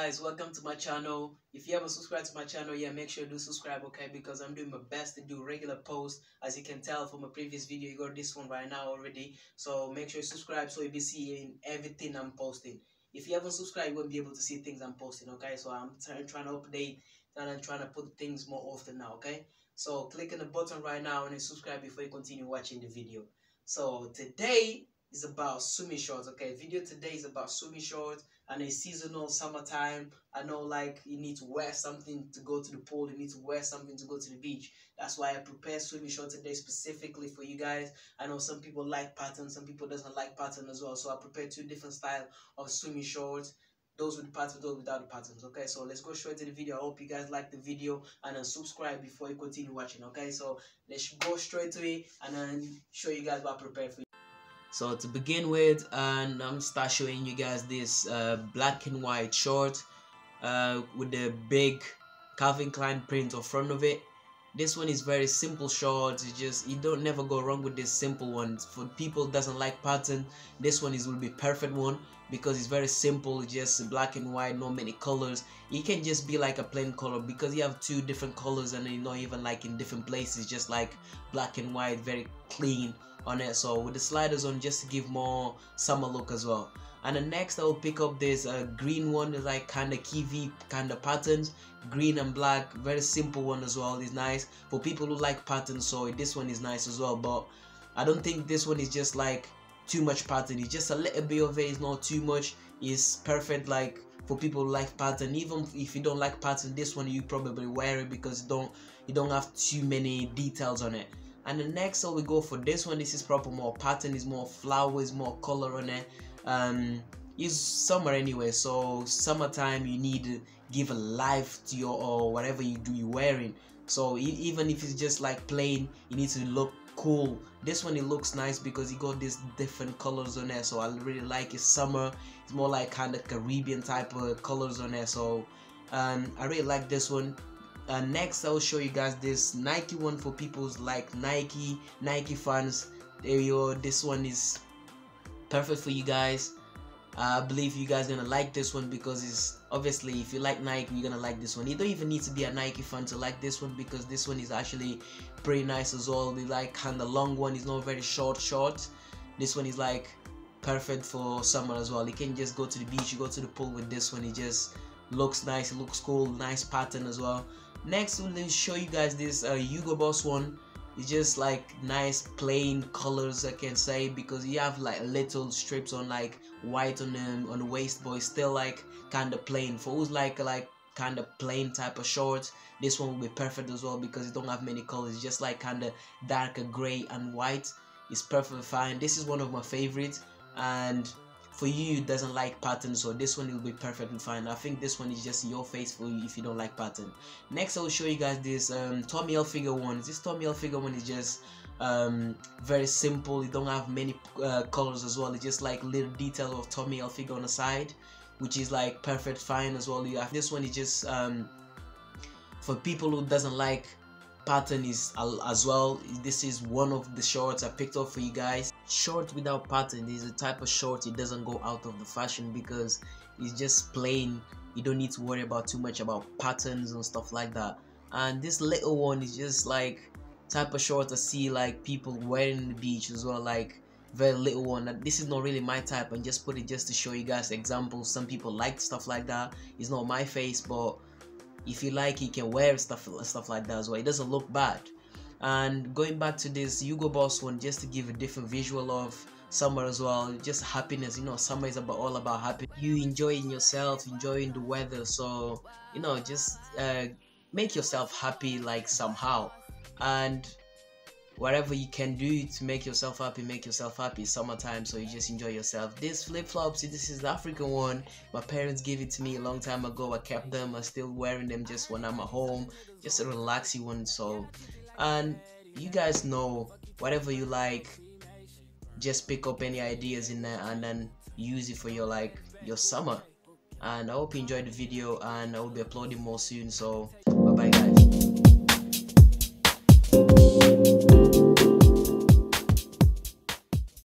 guys, welcome to my channel. If you haven't subscribed to my channel yet, make sure you do subscribe, okay, because I'm doing my best to do regular posts. As you can tell from my previous video, you got this one right now already, so make sure you subscribe so you'll be seeing everything I'm posting. If you haven't subscribed, you won't be able to see things I'm posting, okay? So I'm trying to update and I'm trying to put things more often now, okay? So click on the button right now and subscribe before you continue watching the video. So today is about swimming shorts, okay? Video today is about swimming shorts and it's seasonal summertime. I know, like, you need to wear something to go to the pool, you need to wear something to go to the beach. That's why I prepared swimming shorts today specifically for you guys. I know some people like patterns, some people doesn't like pattern as well, so I prepared two different styles of swimming shorts. Those with the patterns, those without the patterns. Okay, so let's go straight to the video. I hope you guys like the video and then subscribe before you continue watching. Okay, so let's go straight to it and then show you guys what I prepared for you. So to begin with, and I'm gonna start showing you guys this black and white short with the big Calvin Klein print on front of it. This one is very simple short. It's just, you don't never go wrong with this simple one. For people who doesn't like pattern, this one will be perfect one because it's very simple. It's just black and white, not many colors. It can just be like a plain color because you have two different colors and you're not even like in different places, just like black and white, very clean on it. So with the sliders on, just to give more summer look as well. And then next I will pick up this green one, is like kind of kiwi kind of patterns, green and black, very simple one as well. Is nice for people who like patterns, so this one is nice as well. But I don't think this one is just like too much pattern. It's just a little bit of it, it's not too much. It's perfect like for people who like pattern. Even if you don't like pattern, this one you probably wear it because you don't have too many details on it. And the next, so we go for this one. This is proper more pattern, is more flowers, more color on it. It's summer anyway, so summertime you need to give a life to your or whatever you're wearing. So even if it's just like plain, you need to look cool. This one, it looks nice because you got these different colors on there, so I really like it. Summer, it's more like kind of Caribbean type of colors on there, so I really like this one. Next I'll show you guys this Nike one for people who's like Nike fans. There you go. This one is perfect for you guys. I believe you guys gonna like this one because it's obviously, if you like Nike, you're gonna like this one. You don't even need to be a Nike fan to like this one because this one is actually pretty nice as well. The like kind of long one is not very short. This one is like perfect for summer as well. You can just go to the beach, you go to the pool with this one. It just looks nice, it looks cool, nice pattern as well. Next we'll show you guys this Hugo Boss one. It's just like nice plain colors, I can say, because you have like little strips on like white on the waist, but it's still like kind of plain. For who's like kind of plain type of shorts, this one will be perfect as well because it don't have many colors. It's just like kind of darker gray and white. It's perfectly fine. This is one of my favorites, and for you doesn't like pattern, so this one will be perfectly fine. I think this one is just your face for you if you don't like pattern. Next I will show you guys this Tommy Hilfiger one. This Tommy Hilfiger one is just very simple. It don't have many colors as well. It's just like little detail of Tommy Hilfiger on the side, which is like perfect fine as well. You have this one is just for people who doesn't like pattern is as well. This is one of the shorts I picked up for you guys. Short without pattern is a type of short, it doesn't go out of the fashion because it's just plain. You don't need to worry about too much about patterns and stuff like that. And this little one is just like type of short I see like people wearing the beach as well, like very little one. This is not really my type, and just put it just to show you guys examples. Some people like stuff like that. It's not my face, but if you like, you can wear stuff like that as well. It doesn't look bad. And going back to this Hugo Boss one, just to give a different visual of summer as well, just happiness. You know, summer is all about happiness. You enjoying yourself, enjoying the weather. So you know, just make yourself happy like somehow, and whatever you can do to make yourself happy, make yourself happy. Summertime, so you just enjoy yourself. This flip-flops, this is the African one. My parents gave it to me a long time ago. I kept them. I'm still wearing them just when I'm at home. Just a relaxing one. So, and you guys know, whatever you like, just pick up any ideas in there and then use it for your summer. And I hope you enjoyed the video, and I will be uploading more soon. So bye bye guys.